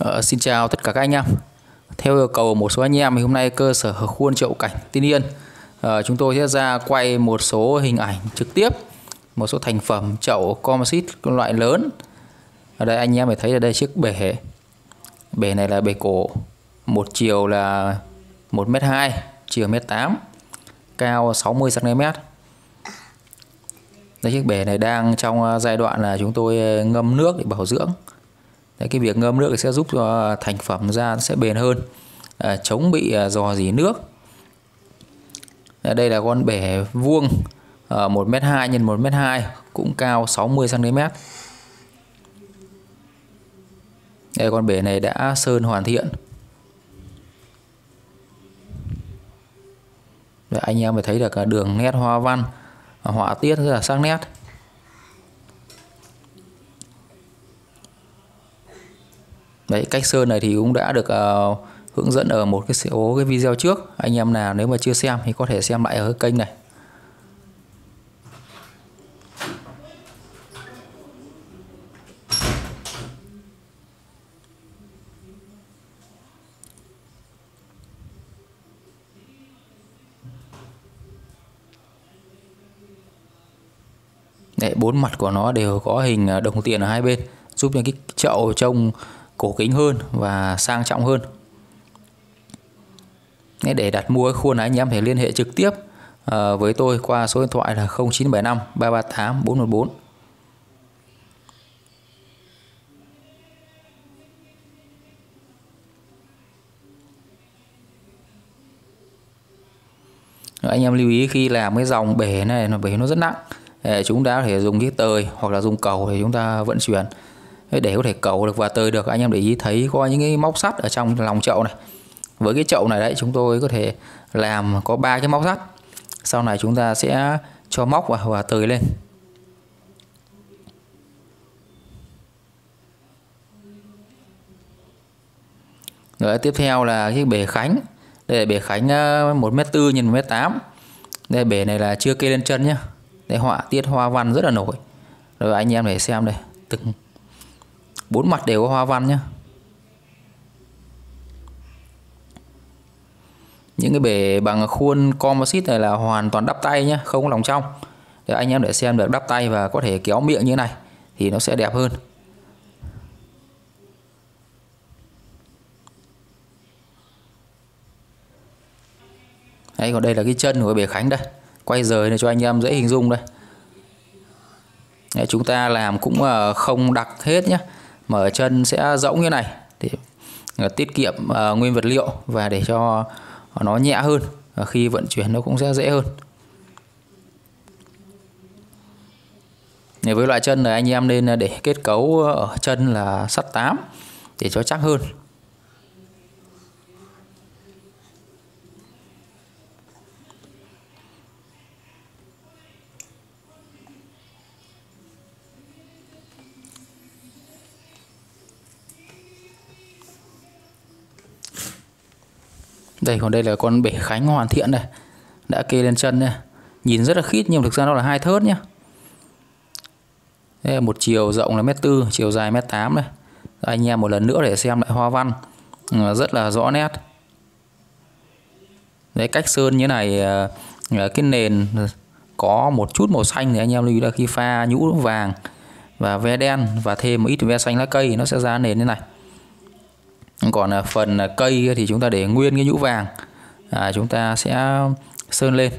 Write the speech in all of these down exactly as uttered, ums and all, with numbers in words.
Ờ, xin chào tất cả các anh em. Theo yêu cầu một số anh em thì hôm nay cơ sở khuôn chậu cảnh Tiên Yên, ờ, chúng tôi sẽ ra quay một số hình ảnh trực tiếp một số thành phẩm chậu composite loại lớn. Ở đây anh em phải thấy ở đây chiếc bể. Bể này là bể cổ, một chiều là một mét hai, chiều một mét tám, cao sáu mươi xăng ti mét. Đây, chiếc bể này đang trong giai đoạn là chúng tôi ngâm nước để bảo dưỡng. Đấy, cái việc ngâm nước thì sẽ giúp cho thành phẩm ra sẽ bền hơn, à, chống bị à, rò rỉ nước. Đây là con bể vuông, à, một mét hai nhân một mét hai, cũng cao sáu mươi xăng ti mét. Đây, con bể này đã sơn hoàn thiện. Đấy, anh em phải thấy được cả đường nét hoa văn, họa tiết rất là sắc nét. Đấy, cách sơn này thì cũng đã được uh, hướng dẫn ở một cái số cái video trước. Anh em nào nếu mà chưa xem thì có thể xem lại ở cái kênh này. Đấy, bốn mặt của nó đều có hình đồng tiền ở hai bên, giúp cho cái chậu trông cổ kính hơn và sang trọng hơn. Để đặt mua cái khuôn này anh em thể liên hệ trực tiếp với tôi qua số điện thoại là không chín bảy năm ba ba tám bốn một bốn. Anh em lưu ý khi làm cái dòng bể này, nó bể nó rất nặng, chúng ta có thể dùng cái tời hoặc là dùng cầu để chúng ta vận chuyển. Để có thể cầu được và tời được, anh em để ý thấy có những cái móc sắt ở trong lòng chậu này. Với cái chậu này đấy, chúng tôi có thể làm có ba cái móc sắt. Sau này chúng ta sẽ cho móc vào và tời lên. Rồi tiếp theo là cái bể khánh. Đây là bể khánh một mét tư nhân một mét tám. Đây, bể này là chưa kê lên chân nhá. Đây, họa tiết hoa văn rất là nổi. Rồi anh em để xem đây, từng bốn mặt đều có hoa văn nhá. Những cái bể bằng khuôn composite này là hoàn toàn đắp tay nhé, không có lòng trong. Để anh em để xem được đắp tay và có thể kéo miệng như thế này thì nó sẽ đẹp hơn. Đấy, còn đây là cái chân của bể khánh đây. Quay rời này cho anh em dễ hình dung đây. Đấy, chúng ta làm cũng không đặc hết nhé, mà ở chân sẽ rỗng như này để tiết kiệm uh, nguyên vật liệu và để cho nó nhẹ hơn, và khi vận chuyển nó cũng sẽ dễ hơn. Với loại chân này anh em nên để kết cấu ở chân là sắt tám để cho chắc hơn. Đây, còn đây là con bể khánh hoàn thiện này, đã kê lên chân này. Nhìn rất là khít nhưng thực ra nó là hai thớt nhé. Đây là một chiều rộng là mét tư, chiều dài mét tám này. Anh em một lần nữa để xem lại hoa văn rất là rõ nét. Đấy, cách sơn như này, cái nền có một chút màu xanh thì anh em lưu ý là khi pha nhũ vàng và ve đen và thêm một ít ve xanh lá cây nó sẽ ra nền như này. Còn phần cây thì chúng ta để nguyên cái nhũ vàng, à, chúng ta sẽ sơn lên.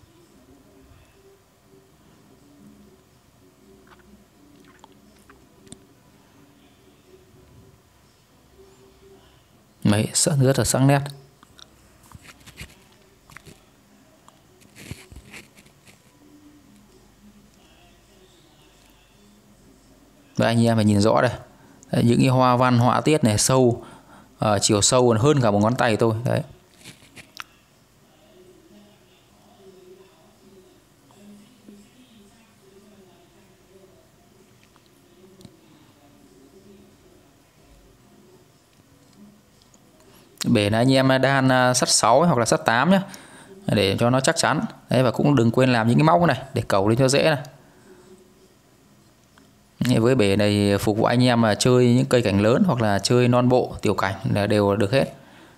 Đấy, rất là sắc nét. Và anh em phải nhìn rõ đây. Đấy, những cái hoa văn họa tiết này sâu, à, chiều sâu còn hơn cả một ngón tay tôi. Đấy. Bể này anh em đan sắt sáu hoặc là sắt tám nhé, để cho nó chắc chắn. Đấy, và cũng đừng quên làm những cái móc này để cầu lên cho dễ này. Với bể này phục vụ anh em mà chơi những cây cảnh lớn hoặc là chơi non bộ tiểu cảnh là đều được hết.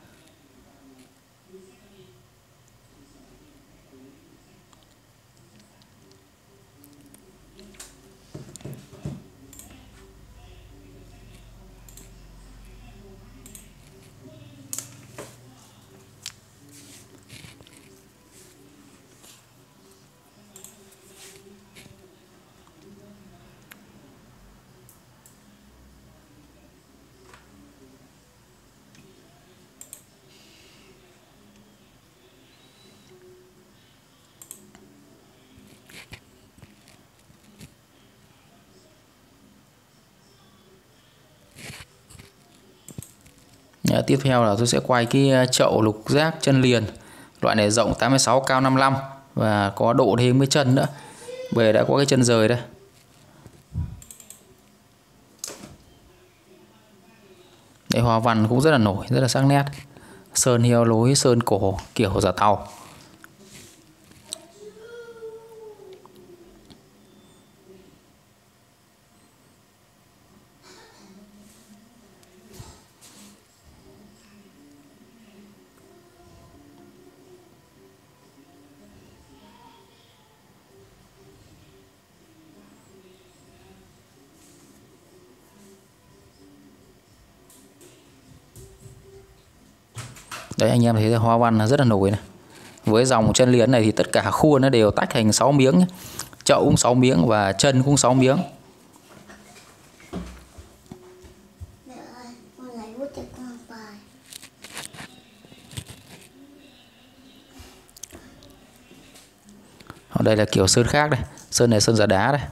À, tiếp theo là tôi sẽ quay cái chậu lục giác chân liền. Loại này rộng tám mươi sáu, cao năm mươi lăm và có độ thêm với chân nữa. Bề đã có cái chân rời đây. Đây, hoa văn cũng rất là nổi, rất là sắc nét. Sơn heo lối, sơn cổ kiểu giả tàu. Đấy, anh em thấy hoa văn rất là nổi này. Với dòng chân liền này thì tất cả khuôn nó đều tách thành sáu miếng nhé. Chậu cũng sáu miếng và chân cũng sáu miếng. Ở đây là kiểu sơn khác đây. Sơn này sơn giả đá đây.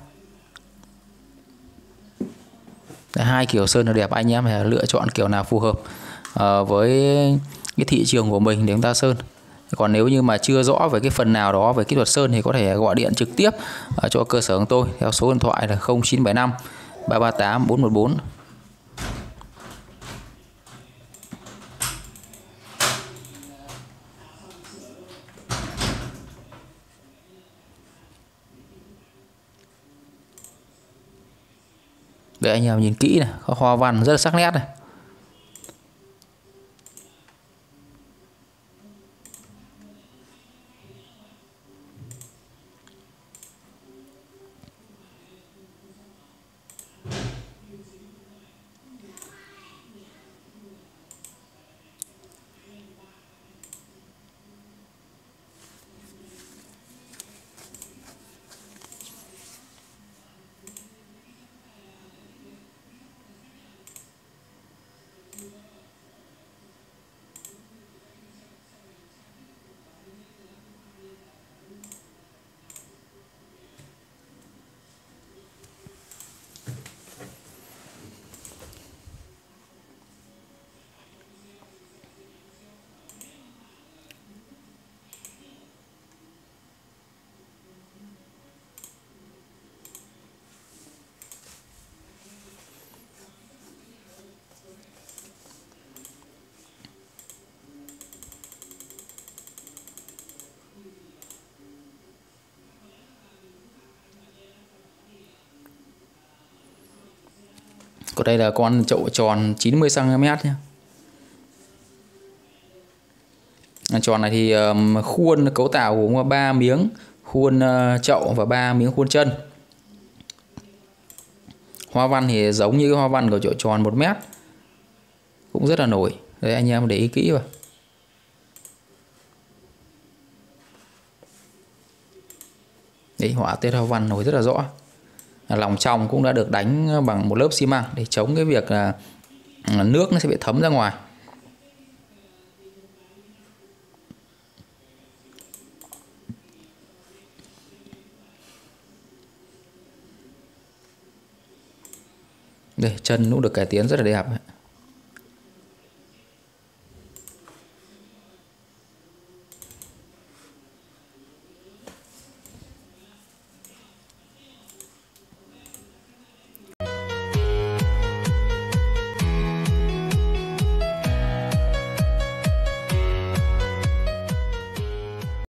Đấy, hai kiểu sơn là đẹp, anh em phải lựa chọn kiểu nào phù hợp uh, với cái thị trường của mình để chúng ta sơn. Còn nếu như mà chưa rõ về cái phần nào đó về kỹ thuật sơn thì có thể gọi điện trực tiếp uh, cho cơ sở của tôi theo số điện thoại là không chín bảy năm ba ba tám bốn một bốn. Để anh em nhìn kỹ này, có hoa văn rất là sắc nét này. Còn đây là con chậu tròn chín mươi xăng ti mét nhé. Tròn này thì khuôn cấu tạo gồm ba miếng khuôn chậu và ba miếng khuôn chân. Hoa văn thì giống như cái hoa văn của chậu tròn một mét, cũng rất là nổi. Đấy, anh em để ý kỹ vào. Đấy, họa tiết hoa văn nổi rất là rõ. Lòng trong cũng đã được đánh bằng một lớp xi măng để chống cái việc là nước nó sẽ bị thấm ra ngoài. Đây, chân cũng được cải tiến rất là đẹp.